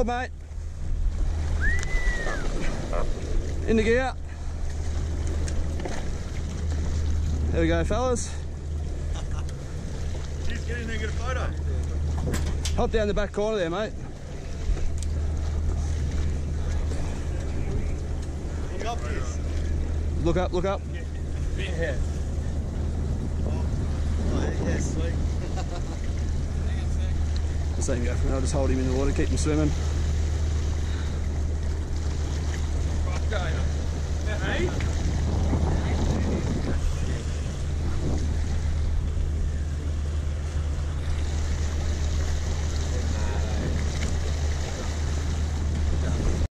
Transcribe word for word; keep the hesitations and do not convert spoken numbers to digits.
job, mate. In the gear. There we go, fellas. Jeez, get in there and get a photo. Hop down the back corner there, mate. Look up, please. Look up, look up. Bit here. Oh, yeah, sweet. Just let him go from there. I'll just hold him in the water, keep him swimming.